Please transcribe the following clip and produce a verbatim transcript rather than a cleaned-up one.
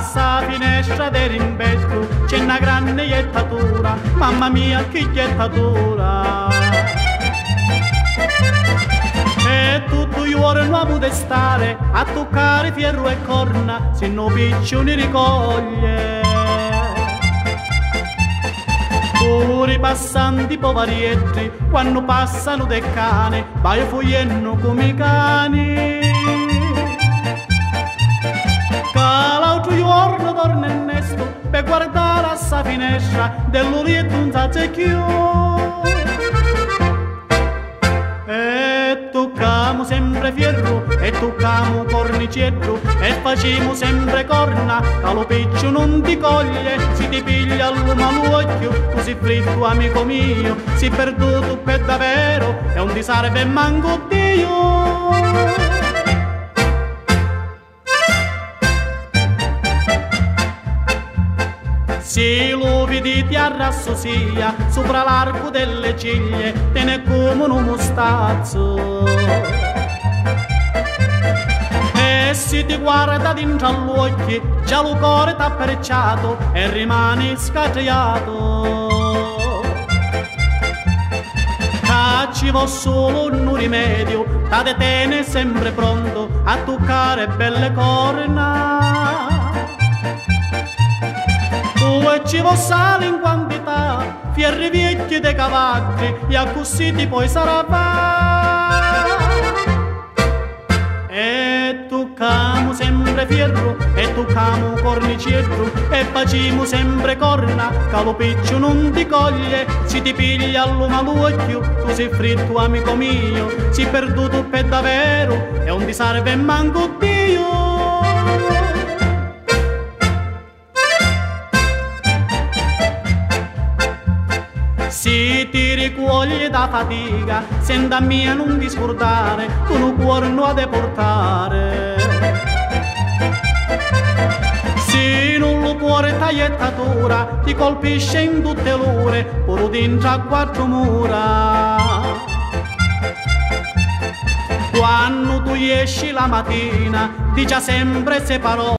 Assa finestra del rimpetto c'è una grande iettatura, mamma mia che iettatura. E tutto il giorno può stare a toccare fierro e corna, se no piccioni ricoglie. Pure i passanti povarietti, quando passano dei cani, vai fogliendo come i cani. Che l'altro giorno torna in nesto per guardare a sa finestra dell'orietto un sazzecchio. E toccamo sempre fierro, e toccamo cornicetto, e facciamo sempre corna, che lo piccio non ti coglie, si ti piglia all'occhio, tu sei fritto amico mio, sei perduto per davvero, e non ti serve manco Dio. Se lo vedi ti arrassosia sopra l'arco delle ciglia, te ne come un mostazzo. E se ti guarda dentro agli occhi, già lo cuore t'ha perciato e rimani scagliato. Che ci va solo un rimedio, da te tiene sempre pronto a toccare belle corna. E ci vuole sale in quantità, fierri vecchi dei cavalli, e così ti poi sarà va. E toccamo sempre fierro, e toccamo cornicetto, e facciamo sempre corna, che lo piccio non ti coglie, si ti piglia all'occhio, tu sei fritto amico mio, sei perduto per davvero, e non ti serve manco Dio. Se ti ricuogli da fatica, senta mia non ti scordare, tu non cuore non a portare. Se non lo cuore tagliettatura, ti colpisce in tutte l'ore, pure dentro a quattro mura. Quando tu esci la mattina, dici sempre se parole.